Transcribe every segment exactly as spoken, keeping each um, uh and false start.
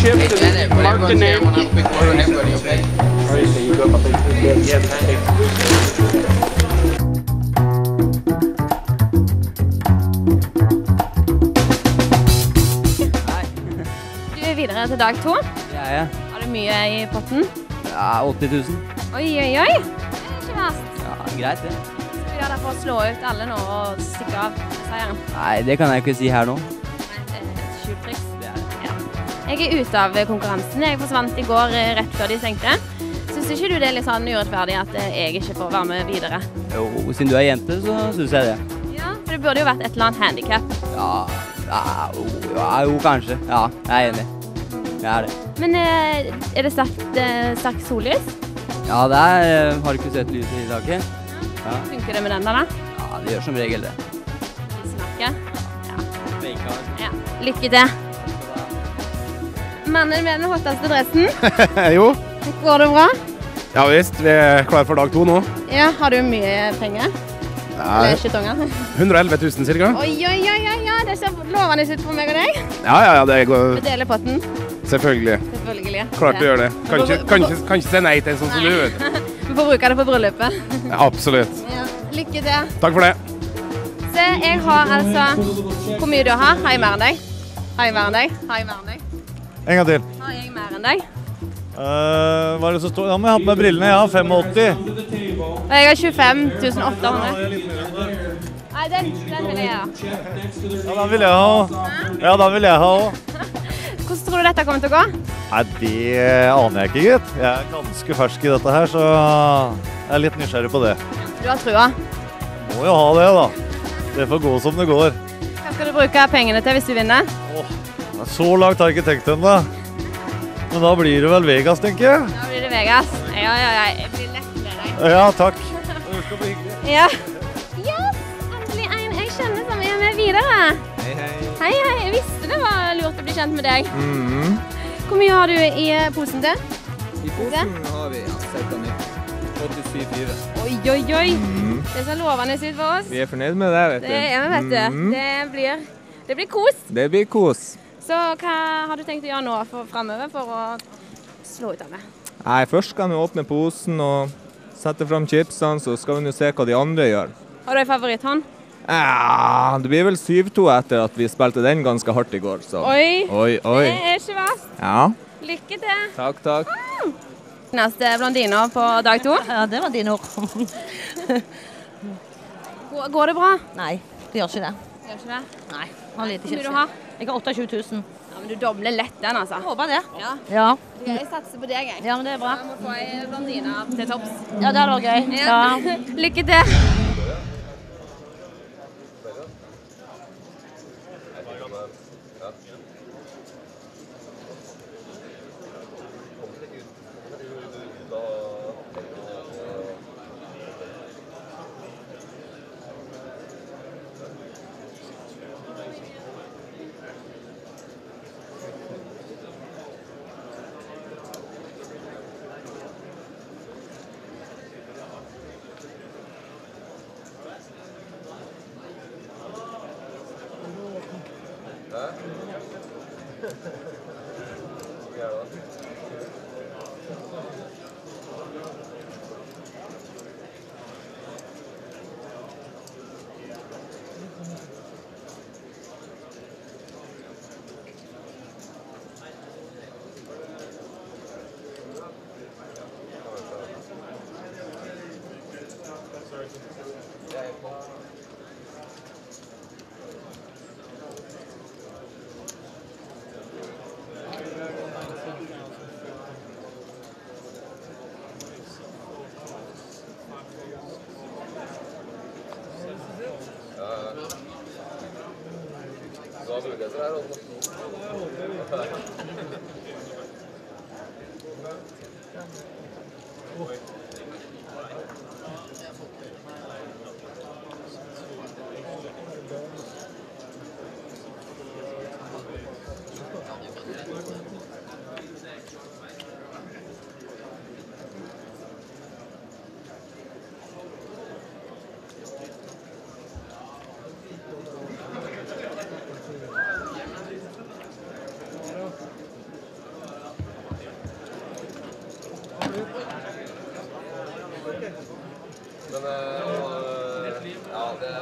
chips Hey, and mark the name. One quick order, everybody, okay? Alright, there you go. Yeah, thanks. Du er videre til dag to. Ja, ja. Har du mye i potten? Ja, åtti tusen. Oi, oi, oi. Det er ikke verst. Ja, greit det. Skal vi gjøre det for å slå ut alle nå og stikke av med seieren? Nei, det kan jeg ikke si her nå. Nei, det er et skjultriks. Det er det. Ja. Jeg er ute av konkurransen. Jeg forsvant i går eh, rett før de stengte. Synes ikke du det er litt sånn urettferdig at eh, jeg ikke får være med videre? Jo, siden du er jente, så synes jeg det. Ja, for det burde jo vært et eller annet handicap. Ja, ja, jo, ja, jo, kanskje. Ja, jeg er enig. Jeg er det. Men eh, er det sterkt, eh, sterkt sollys? Ja, det er, eh, har du ikke sett lyset i taket? Ja. Funker det med den da da? Ja, det gjør som regel det. Snakke? Ja. Fake Ja. Lykke til. Mannen med den hotteste dressen. Jo. Går det bra? Ja visst, vi er klar for dag to nå. Ja, har du mye penger? Eller skjetonger? hundre og elleve tusen cirka. Oi, oi, oi, oi, oi, det ser lovende ut for meg og deg. Ja, ja, ja, det går Vi deler potten. selvfølgelig. Selvfølgelig. Klart du gjør det. Kan ikke, kan ikke, kan ikke si nei til en sånn som du vet. Vi får bruke det på bryllupet. Ja, absolutt. Ja. Lykke til. Takk for det. Se, jeg har altså... Hvor mye du har? Har jeg mer enn deg? Har jeg mer enn deg? Har jeg mer enn deg? En gang til. Har jeg mer enn deg? Uh, hva er det som står? Ja, men jeg har på meg brillene. Jeg har åttifem. Og jeg har tjuefem tusen åtte hundre. Nei, den, den vil jeg gjøre. Ja, den vil jeg ha. Ja, den vil jeg ha også. Hvordan tror du dette kommer til å gå? Nei, det aner jeg ikke, gitt. Jeg er ganske fersk i dette her, så jeg er litt nysgjerrig på det. Du har trua. Må jo ha det, da. Det får gå som det går. Hva skal du bruke pengene til hvis du vinner? Åh, så langt har jeg ikke tenkt ennå. Men da blir det vel Vegas, tenker jeg. Da blir det Vegas. Ja, ja, ja. Jeg blir lett med deg. Ja, takk. Det skal bli hyggelig. Ja. Ja, endelig en jeg kjenner som er med videre. Hei, hei. Hei, hei. Jeg visste det var lurt å bli kjent med deg. Mm. Hvor mye har du i posen til? I posen har vi ja, ca. åttisju komma fire. Oi, oi, oi. Mm. Det ser lovende ut for oss. Vi er fornøyd med det, vet du. Det er vi, vet du. Mm. Det blir, det blir kos. Det blir kos. Så hva har du tenkt å gjøre nå for, fremover for å slå ut av det? Nei, først skal vi åpne posen og sette frem chipsene, så skal vi nå se hva de andre gjør. Har du en favoritthånd? Ja, det blir vel syv to etter at vi spilte den ganske hardt i går, så... Oi, oi, oi. Det er ikke verst. Ja. Lykke til. Takk, takk. Mm. Neste blondiner på dag to. Ja, det var dine ord. Går, går det bra? Nei, det gjør ikke det. Gjør ikke det? Nei, har lite Hvor mye chips. du har? Jeg har tjueåtte tusen. Ja, men du dobler lett den, altså. Jeg håper det. Ja. Ja. Jeg satser på deg, jeg. Ja, men det er bra. Jeg må få en blondine til topps. Ja, det hadde vært gøy. Ja. Lykke til. Men, øh, ja, det...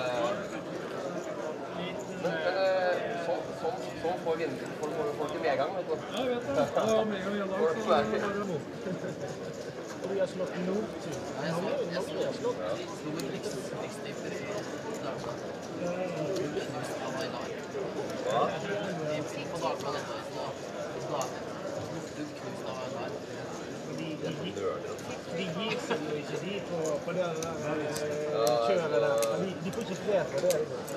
Men, men sånn, sånn, sånn får vi får, får, får ikke medgang, vet du. Ja, jeg vet det. Ja, medgang igjen da, så var det imot. Og vi har slått nord til. Ja, jeg har slått. Slo vi ekstremt i Dagbladet. Hva? De fikk på Dagbladet etter så du knust av en her. De gir seg jo ikke de på, på det der kjøret der. De, de får ikke fred på det.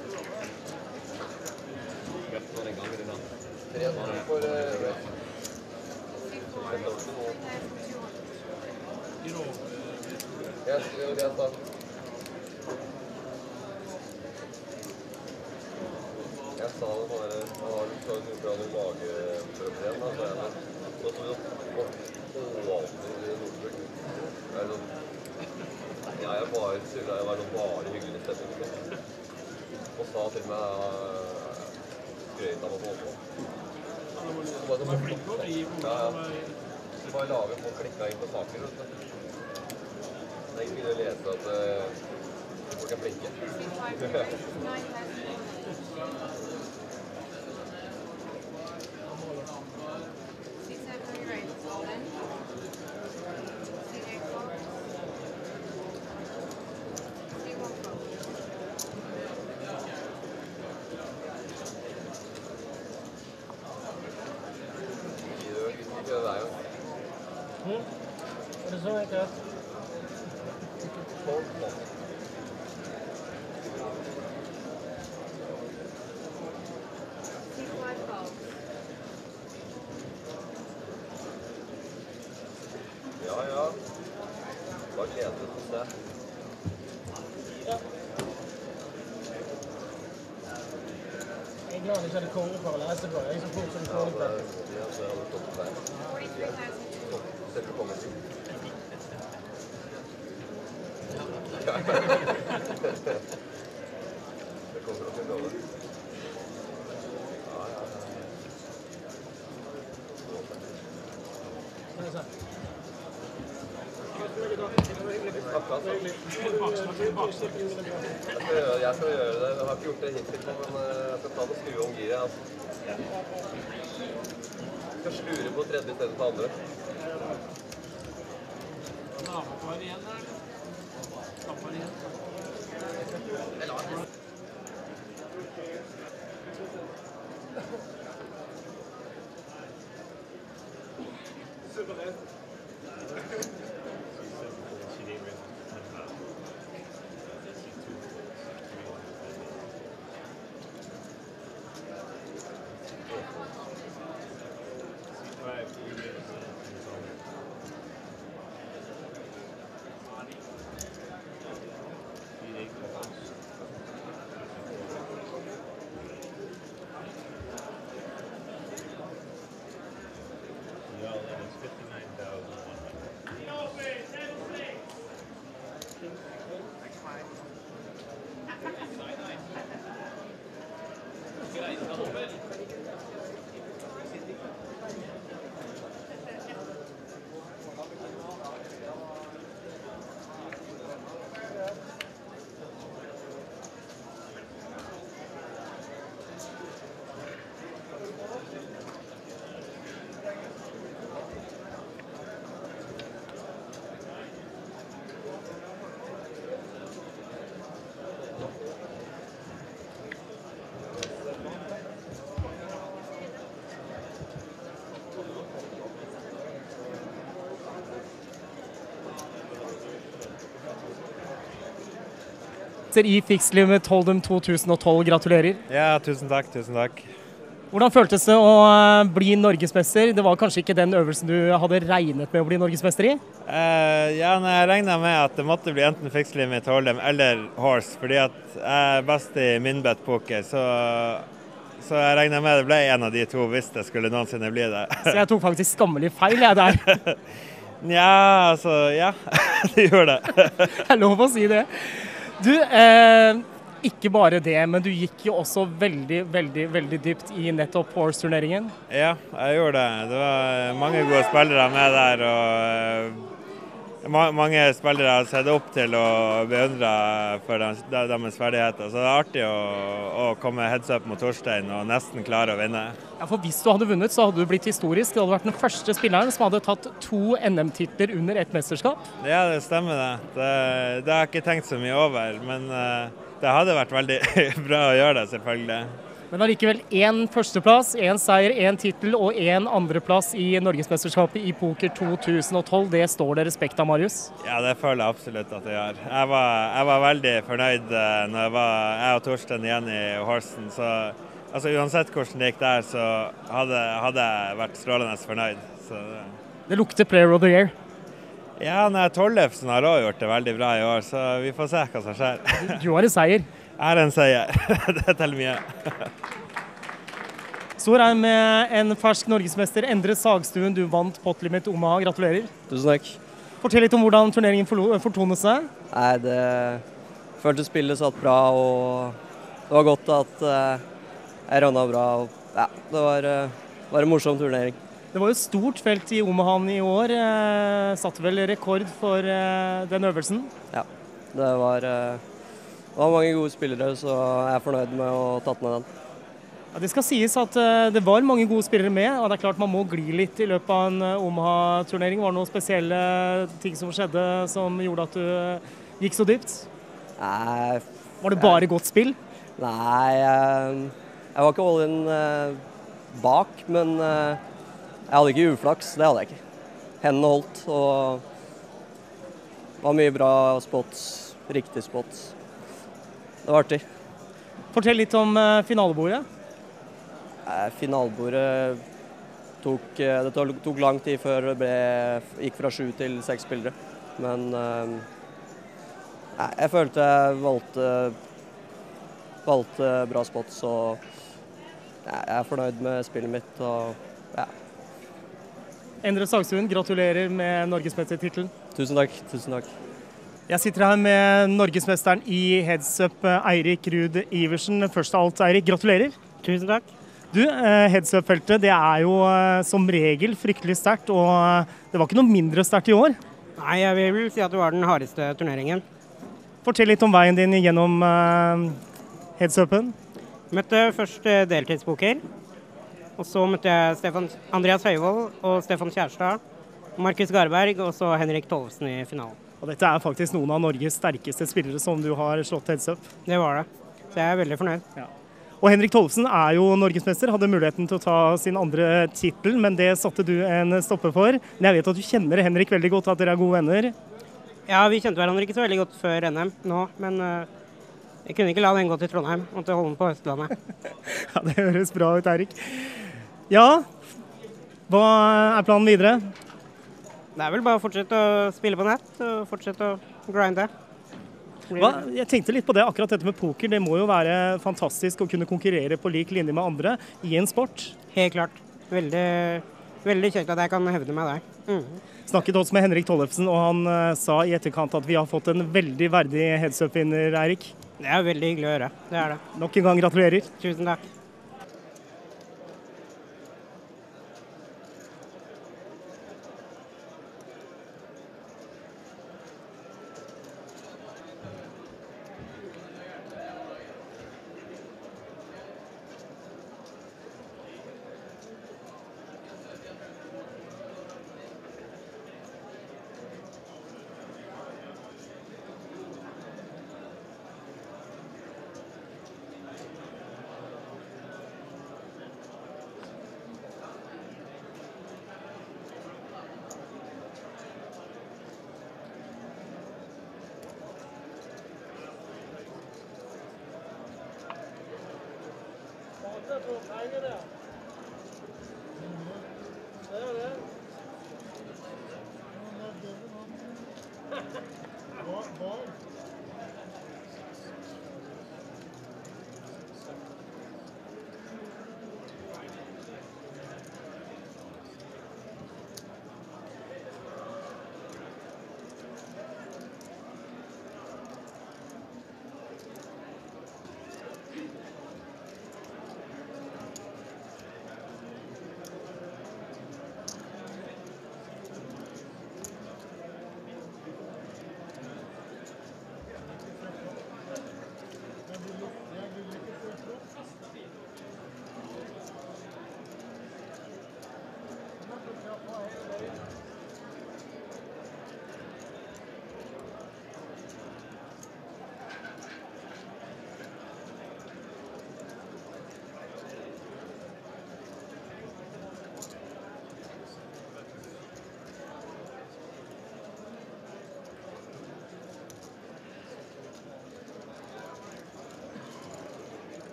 Tre dager for race. Jeg skriver det da. Jeg sa det bare, jeg har jo så noe bra noen mageprøver igjen da, så jeg har så sånn åpner i Nordbruk. Det er sånn, jeg er bare, jeg var noen bare hyggelig stemning. Og sa til meg, greit av å få på. Så bare så flikker vi ja, ja. Så bare lager folk klikket inn på saker. Det er ikke mye å lese at uh, folk er flinke. Er det så enkelt? Ja, ja. Bare gleder du til det. Ja. Jeg er glad jeg ikke hadde konge for å lese på. Jeg er så fort som konge på. Ja, det hadde stått der. Ser du kommer til? Det kommer til å gå det. Ja, ja, ja. Hva er det sånn? Takk, altså. Jeg skal gjøre det. Jeg har ikke gjort det hittil, men jeg skal ta det og skru om giret, altså. Jeg skal slure på tredje i stedet på andre. Namakvar igjen, eller? Namakvar igjen. Jeg lar det. Suverent. I Fixed Limit Hold'em to tusen og tolv. Gratulerer. Ja, tusen takk, tusen takk. Hvordan føltes det å bli norgesmester? Det var kanskje ikke den øvelsen du hadde regnet med å bli norgesmester i? Uh, ja, når jeg regnet med at det måtte bli enten Fixed Limit Hold'em eller Horse, fordi at jeg er best i min-bet poker, så, så jeg regnet med det ble en av de to hvis det skulle noensinne bli det. Så jeg tok faktisk skammelig feil, jeg der. Ja, altså, ja, det gjør det. Det er lov å si det. Du, eh, ikke bare det, men du gikk jo også veldig, veldig, veldig dypt i nettopp ma mange spillere har sett opp til og beundret for dem, deres ferdigheter. Så det er artig å, å komme heads up mot Torstein og nesten klare å vinne. Ja, for hvis du hadde vunnet, så hadde du blitt historisk. Du hadde vært den første spilleren som hadde tatt to N M-titler under ett mesterskap. Ja, det stemmer det. Det, det har jeg ikke tenkt så mye over, men uh, det hadde vært veldig bra å gjøre det, selvfølgelig. Men allikevel én førsteplass, én seier, én tittel og én andreplass i Norgesmesterskapet i poker to tusen og tolv. Det står det respekt av, Marius? Ja, det føler jeg absolutt at jeg gjør. Jeg var, jeg var veldig fornøyd når jeg, var, jeg og Torstein igjen i Horsen. Så altså, uansett hvordan det gikk der, så hadde, hadde jeg vært strålende fornøyd. Så, det lukter player of the year. Ja, Tollefsen har også gjort det veldig bra i år, så vi får se hva som skjer. Du har en seier. Jeg har en seier. Det teller mye. Står her med en fersk norgesmester, Endre Sagstuen. Du vant Potlimit Omaha. Gratulerer. Tusen takk. Fortell litt om hvordan turneringen fortonet seg. Nei, det følte spillet satt bra, og det var godt at jeg rønna bra. Ja, det var, var en morsom turnering. Det var jo et stort felt i Omaha i år. Satte vel rekord for den øvelsen? Ja, det var... Det var mange gode spillere, så jeg er fornøyd med å ha tatt med den. Ja, det skal sies at det var mange gode spillere med, og det er klart man må gli litt i løpet av en Omaha-turnering. Var det noen spesielle ting som skjedde som gjorde at du gikk så dypt? Nei. Var det bare jeg, godt spill? Nei, jeg, jeg var ikke all in bak, men jeg hadde ikke uflaks, det hadde jeg ikke. Hendene holdt, og det var mye bra spots, riktige spots. Det var artig. Fortell litt om uh, finalebordet. Eh, finalebordet tok, det tok lang tid før det ble, gikk fra sju til seks spillere. Men eh, jeg følte jeg valgte, valgte bra spots, og jeg er fornøyd med spillet mitt. Og, ja. Endre Sagstuen, gratulerer med norgesmestertittelen. Tusen takk. Tusen takk. Jeg sitter her med norgesmesteren i headsup, Eirik Ruud Iversen. Først av alt, Eirik, gratulerer. Tusen takk. Du, headsup-feltet det er jo som regel fryktelig sterkt, og det var ikke noe mindre sterkt i år. Nei, jeg vil si at det var den hardeste turneringen. Fortell litt om veien din gjennom headsupen. Møtte først deltidspoker, og så møtte jeg Stefan, Andreas Høyvold og Stefan Kjærstad, Markus Garberg og så Henrik Tollefsen i finalen. Og dette er faktisk noen av Norges sterkeste spillere som du har slått headsup. Det var det. Så jeg er veldig fornøyd. Ja. Og Henrik Tollefsen er jo norgesmester, hadde muligheten til å ta sin andre tittel, men det satte du en stopper for. Men jeg vet at du kjenner Henrik veldig godt, at dere er gode venner. Ja, vi kjente hverandre ikke så veldig godt før N M nå, men uh, jeg kunne ikke la den gå til Trondheim, måtte holde den på Østlandet. Ja, det høres bra ut, Eirik. Ja, hva er planen videre? Det er vel bare å fortsette å spille på nett og fortsette å grinde. Hva? Jeg tenkte litt på det, akkurat dette med poker. Det må jo være fantastisk å kunne konkurrere på lik linje med andre i en sport. Helt klart. Veldig, veldig kjekt at jeg kan hevde meg der. Mm. Snakket også med Henrik Tollefsen, og han uh, sa i etterkant at vi har fått en veldig verdig headsup-vinner, Eirik. Det er veldig hyggelig å høre. Det er det. Nok en gang gratulerer. Tusen takk.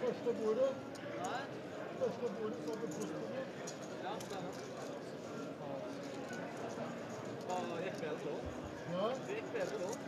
Første bordet. Første bordet, så hadde postbordet. Ja, stemmer. Hva gikk bedre da? Ja? Det gikk bedre da.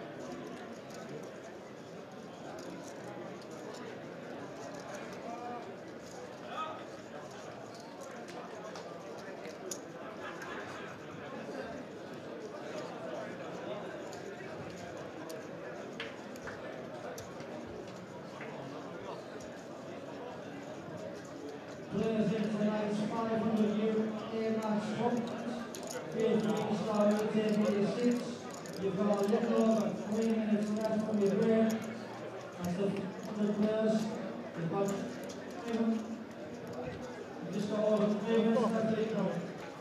President tonight's five hundred year Air Max Front. Feel free to start with taking your seats. You've got a little over three minutes left from your break. That's the, the players. You've got three minutes. You've just got over three minutes left to go.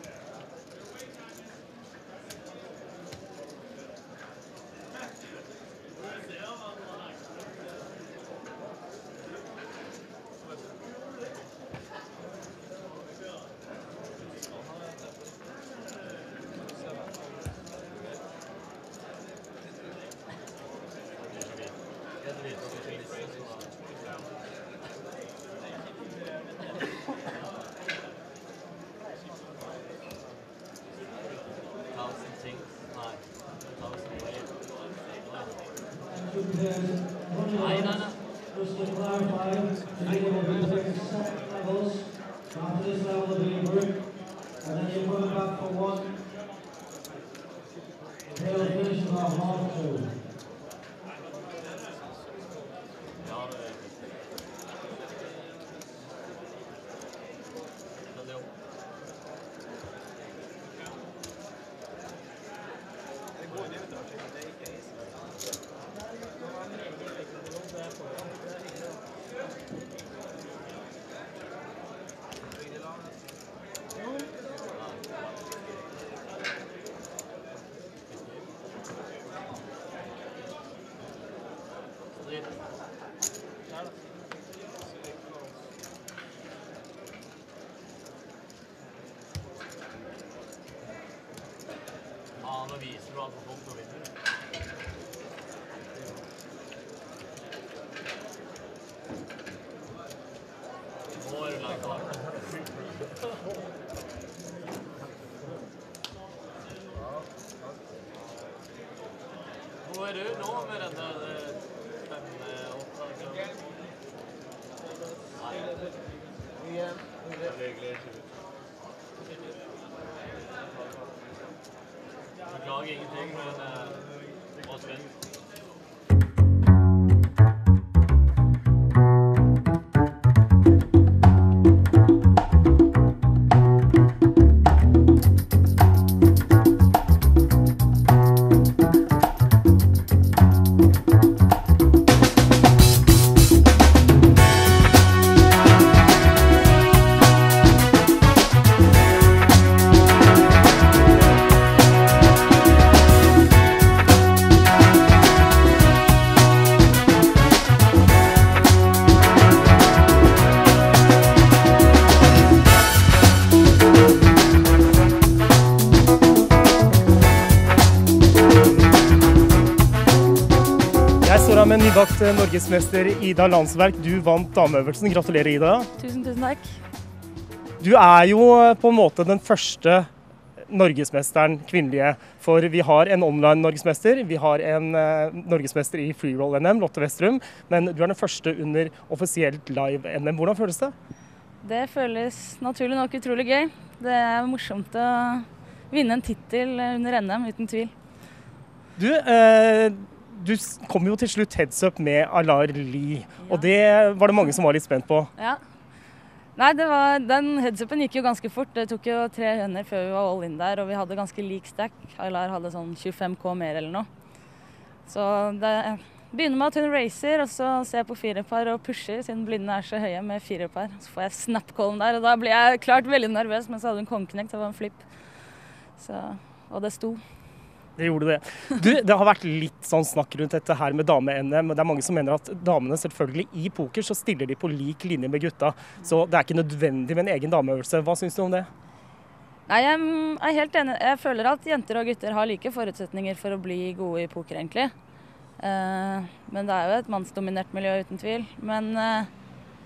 Just to clarify, today we'll be doing set levels. After this level will be a group, and then you're coming back for one. They'll finish about half two. Ja, nå viser du at på folk og vinner. Nå er du langt klar. Hvor er du nå med denne spennende oppdraget? Nei. Igjen. Det er regler ikke ut. Beklager ingenting, men det var spennende. Med nybakt norgesmester Ida Landsverk, du vant dameøvelsen. Gratulerer, Ida. Tusen, tusen takk. Du er jo på en måte den første norgesmesteren kvinnelige, for vi har en online norgesmester, vi har en uh, norgesmester i freeroll-N M, Lotte Westrum, men du er den første under offisielt live-N M. Hvordan føles det? Det føles naturlig nok utrolig gøy. Det er morsomt å vinne en titel under N M, uten tvil. Du, uh, Du kom jo til slutt heads up med Alar Lie, ja. Og det var det mange som var litt spent på. Ja. Nei, det var, den heads upen gikk jo ganske fort. Det tok jo tre hender før vi var all in der, og vi hadde ganske lik stack. Alar hadde sånn tjuefem K mer eller noe. Så det begynner med at hun racer, og så ser jeg på firepar og pusher, siden blindene er så høye med firepar. Så får jeg snap-callen der, og da blir jeg klart veldig nervøs, men så hadde hun kongeknekt, det var en flip. Så, og det sto. Det gjorde det. Du, det har vært litt sånn snakk rundt dette her med dame-N M. Det er mange som mener at damene selvfølgelig i poker så stiller de på lik linje med gutta. Så det er ikke nødvendig med en egen dameøvelse. Hva syns du om det? Nei, jeg er helt enig. Jeg føler at jenter og gutter har like forutsetninger for å bli gode i poker, egentlig. Men det er jo et mannsdominert miljø, uten tvil. Men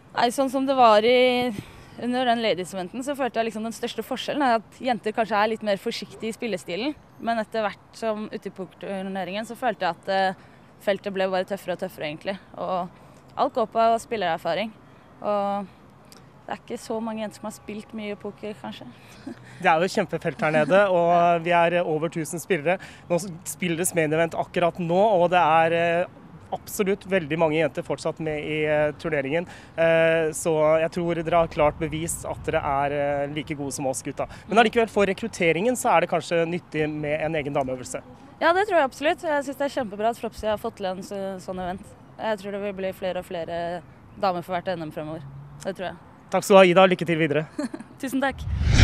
Nei, sånn som det var i, under den ladies-eventen, så følte jeg liksom den største forskjellen er at jenter kanskje er litt mer forsiktige i spillestilen. Men etter hvert som ute i pokerturneringen så følte jeg at uh, feltet ble bare tøffere og tøffere egentlig. Og alt går på spillererfaring. Og det er ikke så mange jenter som har spilt mye poker, kanskje. Det er jo et kjempefelt her nede, og vi er over tusen spillere. Nå spilles main event akkurat nå, og det er uh, absolutt veldig mange jenter fortsatt med i uh, turneringen. Uh, så jeg tror dere har klart bevist at dere er uh, like gode som oss gutta. Men allikevel for rekrutteringen så er det kanskje nyttig med en egen dameøvelse. Ja, det tror jeg absolutt. Jeg synes det er kjempebra at Flopsy har fått til en så, sånn event. Jeg tror det vil bli flere og flere damer for hvert N M fremover. Det tror jeg. Takk skal du ha, Ida. Lykke til videre. Tusen takk.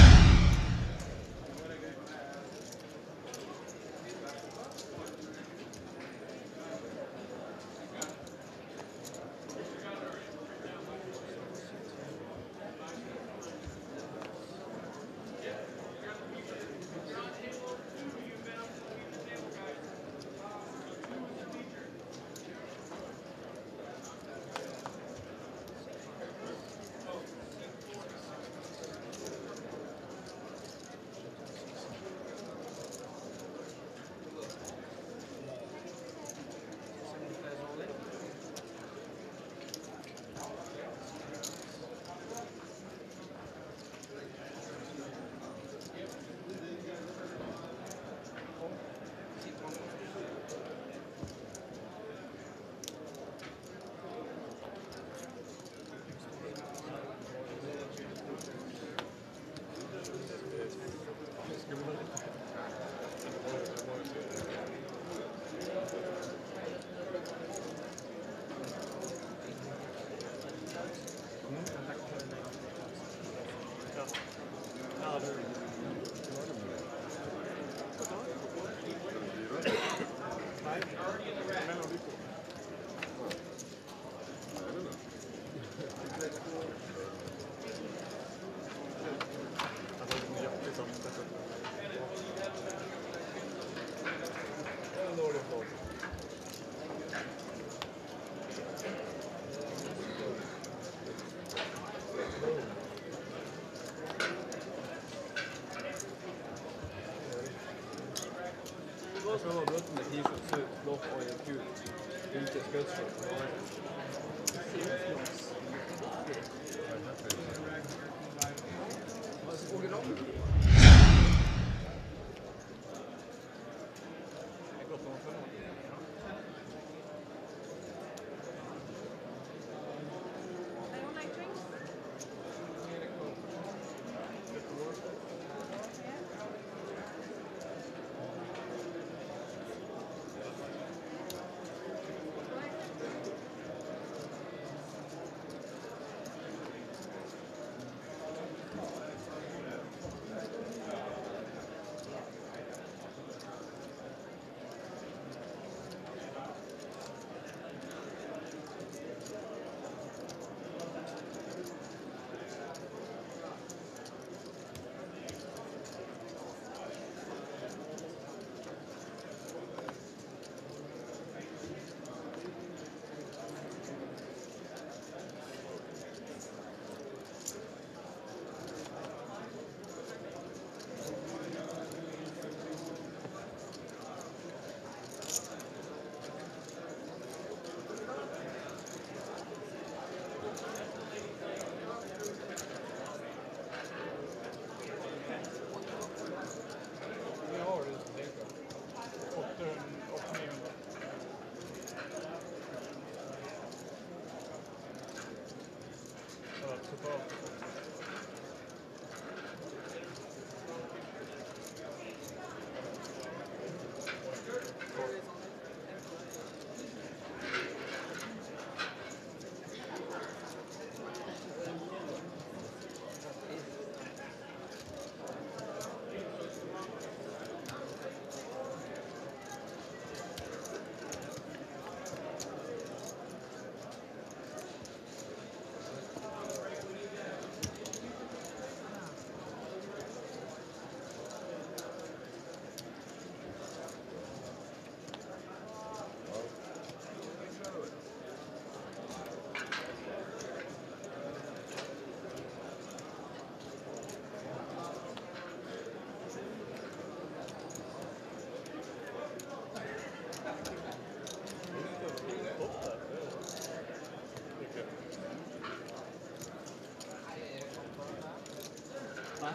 Så var møtet med T-skjorts ut, blått og en kult, ikke skøtskjort.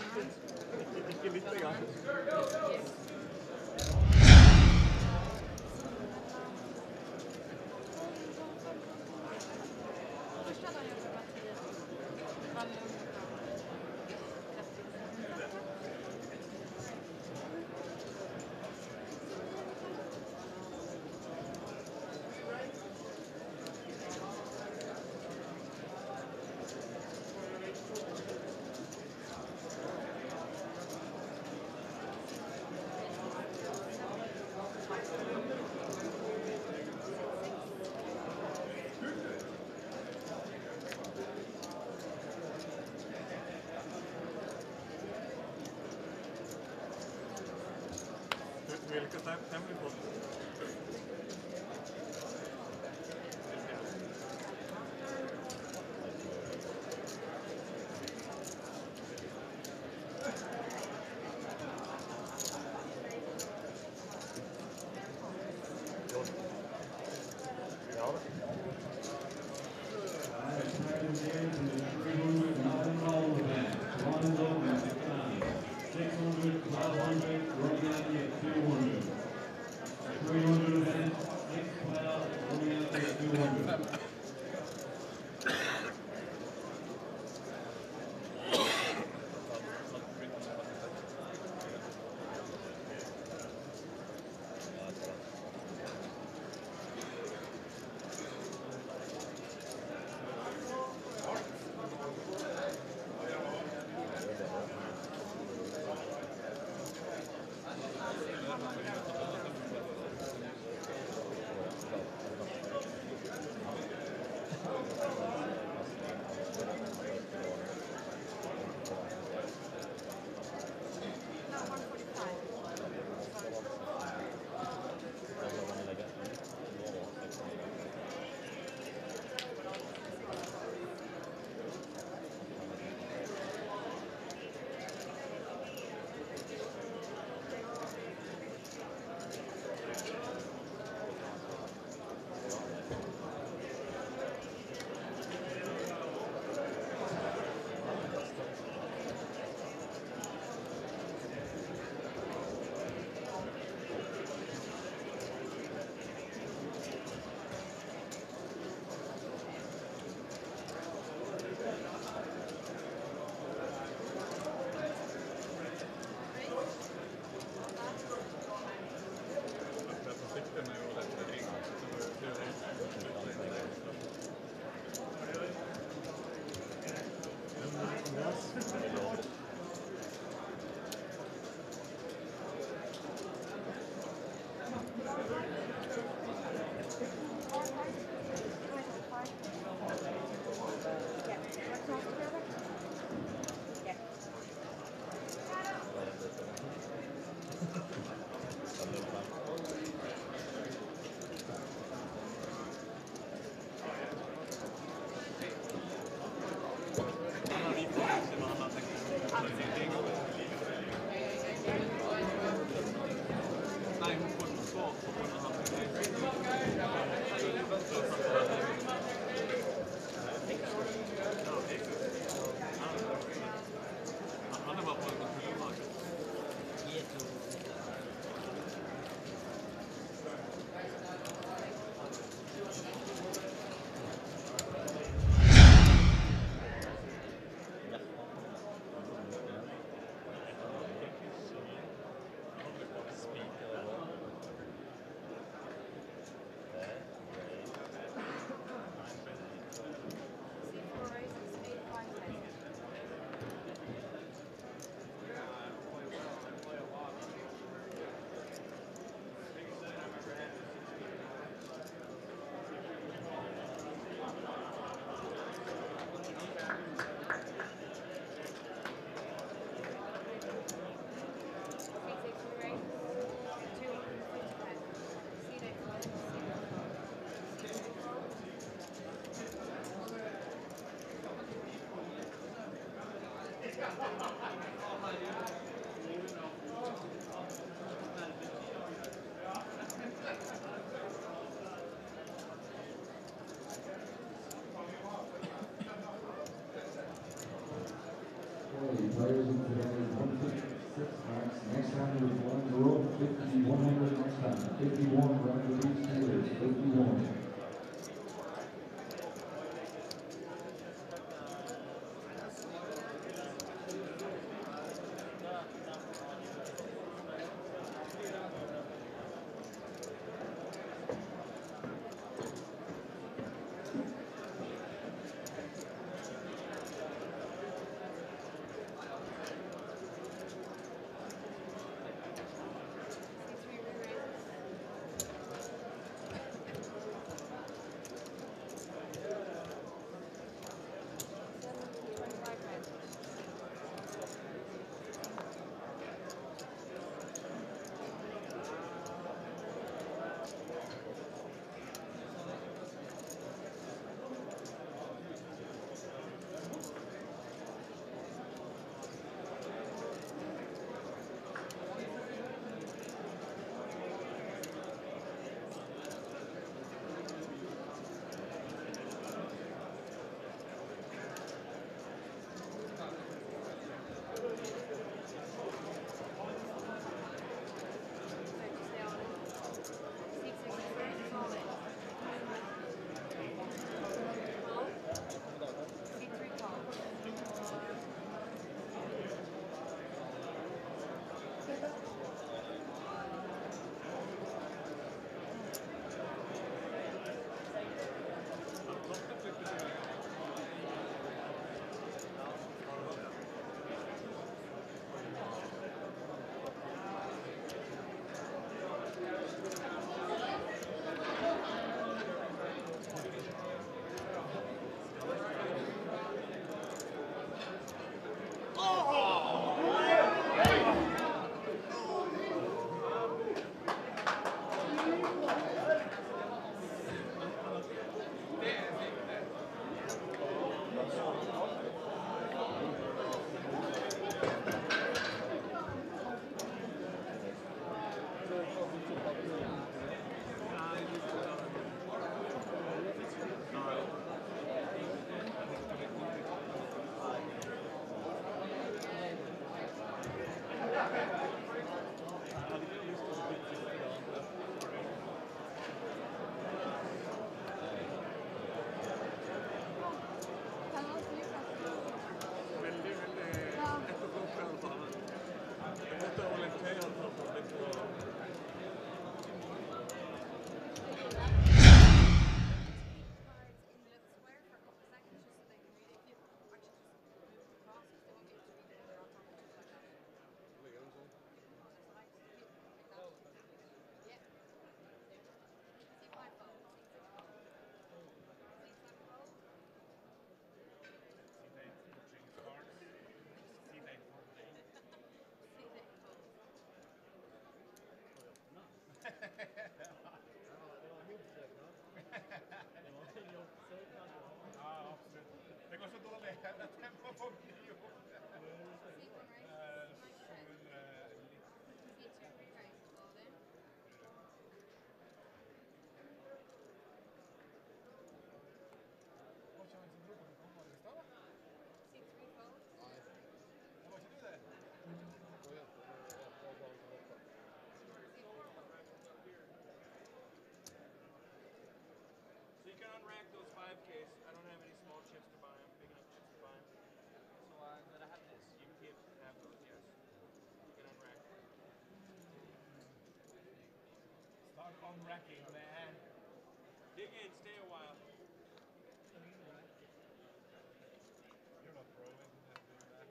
Ikke litt engang. Hvilke tempo på det? Players in today. fifty-one hundred next time. fifty-one, Roger Beach Steelers, fifty-one. Unracking, man. Dig in, stay a while. You're not pro, isn't it?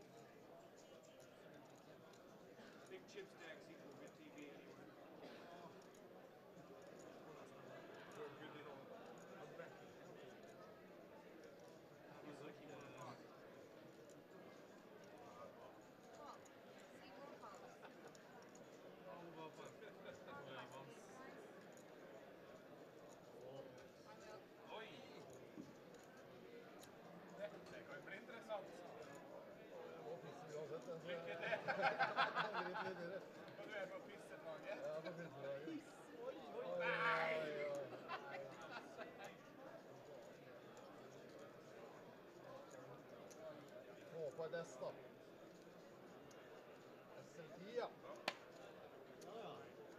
Big chip stacks equal good T V anywhere. Or good little unracking. He's like he wanna talk. Podesta. S L ti, ja.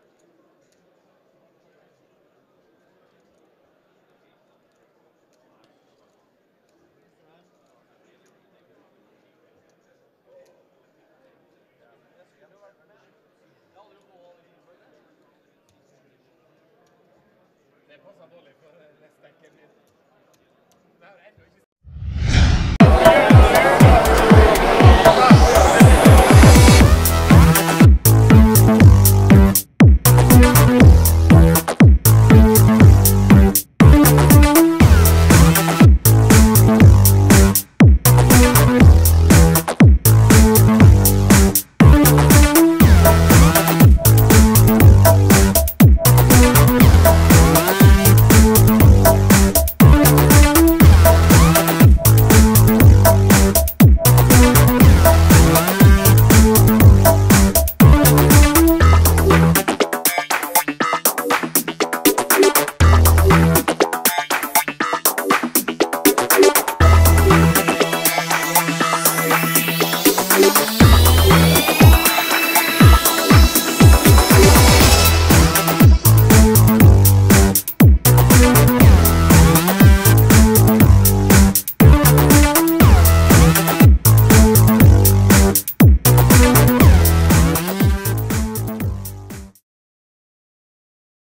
passer dårlig for neste enkelt min. Det er enda